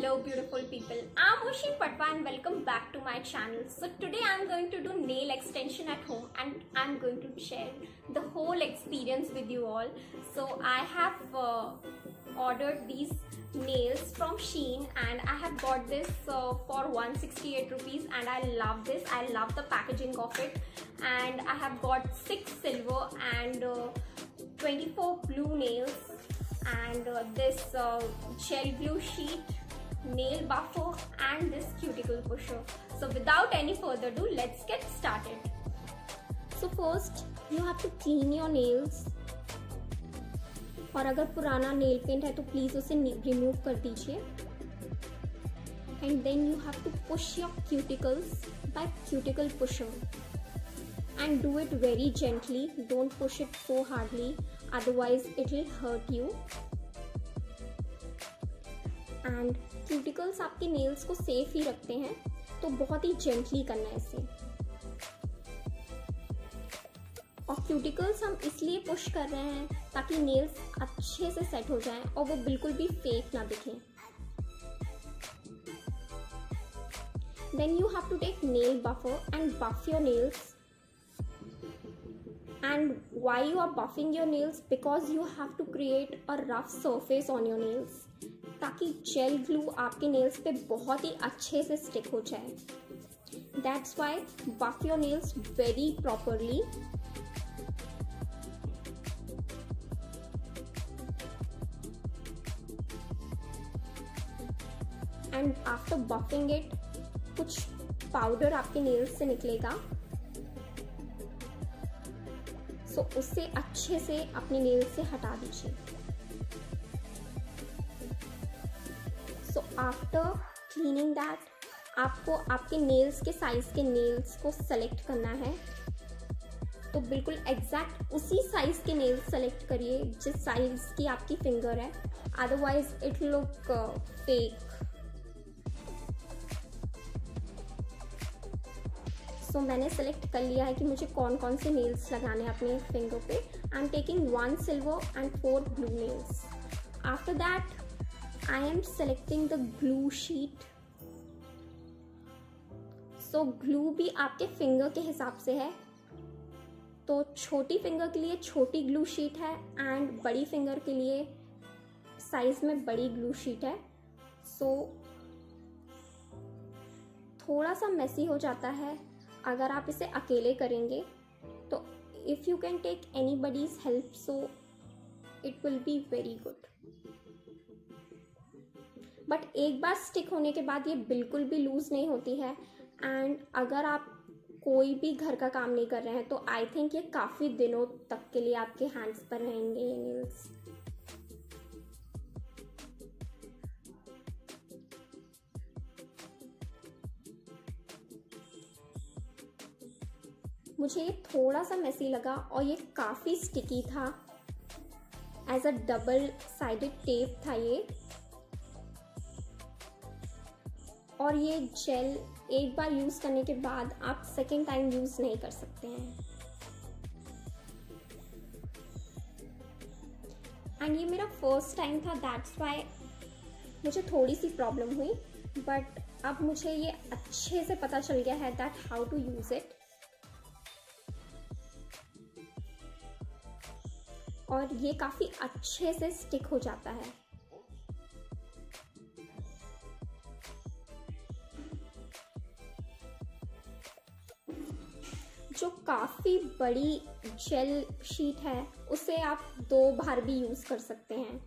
Hello beautiful people, I'm Oshin Patwa and welcome back to my channel. So today I'm going to do nail extension at home and I'm going to share the whole experience with you all. So I have ordered these nails from Shein and I have got this for 168 rupees and I love this. I love the packaging of it, and I have got 6 silver and 24 blue nails and this gel glue sheet, nail buffer and this cuticle pusher. So without any further ado, let's get started. So first you have to clean your nails, और अगर पुराना nail paint है तो please उसे remove कर दीजिए. And then you have to push your cuticles by cuticle pusher and do it very gently. Don't push it so hardly, otherwise it will hurt you. And cuticles आपके nails को safe ही रखते हैं, तो बहुत ही gently करना है इसे. और cuticles हम इसलिए push कर रहे हैं ताकि nails अच्छे से set हो जाएं और वो बिल्कुल भी fake ना दिखें. Then you have to take nail buffer and buff your nails. And why you are buffing your nails? Because you have to create a rough surface on your nails, ताकि gel glue आपके nails पे बहुत ही अच्छे से stick हो जाए. That's why buff your nails very properly. And after buffing it, कुछ powder आपके nails से निकलेगा. तो उससे अच्छे से अपने नेल से हटा दीजिए. सो आफ्टर क्लीनिंग दैट, आपको आपके नेल्स के साइज के नेल्स को सेलेक्ट करना है. तो बिल्कुल एग्जैक्ट उसी साइज के नेल्स सेलेक्ट करिए जिस साइज की आपकी फिंगर है, अदरवाइज इट लुक फेक. तो मैंने सेलेक्ट कर लिया है कि मुझे कौन कौन से नेल्स लगाने हैं अपने फिंगर पे. I am taking 1 silver and 4 blue nails. After that I am selecting the glue sheet. So glue भी आपके फिंगर के हिसाब से है. तो छोटी फिंगर के लिए छोटी ग्लू शीट है एंड बड़ी फिंगर के लिए साइज में बड़ी ग्लू शीट है. सो थोड़ा सा मेसी हो जाता है अगर आप इसे अकेले करेंगे. तो if you can take anybody's help, so it will be very good. But एक बार स्टिक होने के बाद ये बिल्कुल भी लूज नहीं होती है. एंड अगर आप कोई भी घर का काम नहीं कर रहे हैं तो आई थिंक ये काफ़ी दिनों तक के लिए आपके हैंड्स पर रहेंगे ये नेल्स. मुझे ये थोड़ा सा मेसी लगा और ये काफ़ी स्टिकी था. As a double sided tape था ये. और ये जेल एक बार यूज़ करने के बाद आप सेकेंड टाइम यूज़ नहीं कर सकते हैं. एंड ये मेरा फर्स्ट टाइम था, दैट्स वाई मुझे थोड़ी सी प्रॉब्लम हुई. बट अब मुझे ये अच्छे से पता चल गया है that how to use it. और ये काफ़ी अच्छे से स्टिक हो जाता है. जो काफ़ी बड़ी जेल शीट है उसे आप 2 बार भी यूज़ कर सकते हैं.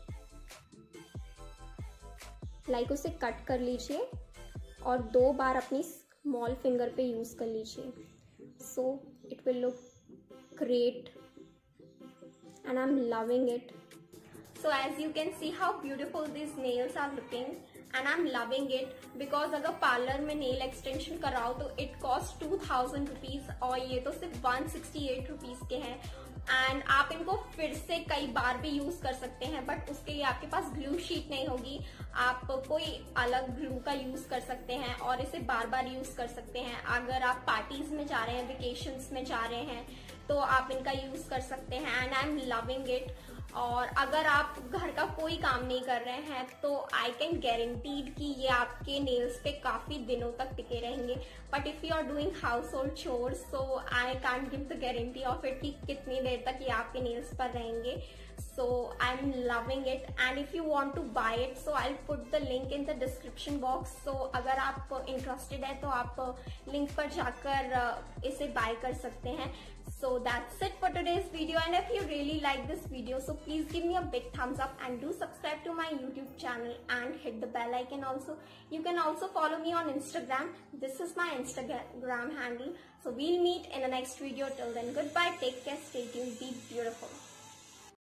लाइक उसे कट कर लीजिए और 2 बार अपनी स्मॉल फिंगर पे यूज़ कर लीजिए. So it will look great. And I'm loving it. So as you can see how beautiful these nails are looking and I'm loving it, because अगर पार्लर में नेल एक्सटेंशन कराओ तो it cost 2000 rupees और ये तो सिर्फ 168 rupees के हैं. एंड आप इनको फिर से कई बार भी यूज कर सकते हैं, बट उसके लिए आपके पास ग्लू शीट नहीं होगी. आप कोई अलग ग्लू का यूज कर सकते हैं और इसे बार बार यूज कर सकते हैं. अगर आप पार्टीज में जा रहे हैं, वेकेशंस में जा रहे हैं तो आप इनका यूज कर सकते हैं. And I am loving it. और अगर आप घर का कोई काम नहीं कर रहे हैं तो आई कैन गारंटीड कि ये आपके नेल्स पे काफी दिनों तक टिके रहेंगे. But if you are doing household chores so I can't give the guarantee of it कि कितनी देर तक ये आपके नेल्स पर रहेंगे. So I'm loving it, and if you want to buy it so I'll put the link in the description box. So अगर आप interested है तो आप link पर जाकर इसे buy कर सकते हैं. So that's it for today's video, and if you really like this video so please give me a big thumbs up and do subscribe to my YouTube channel and hit the bell icon also. You can also follow me on Instagram. This is my Instagram handle. So we'll meet in the next video. Till then, goodbye, take care, stay tuned, be beautiful.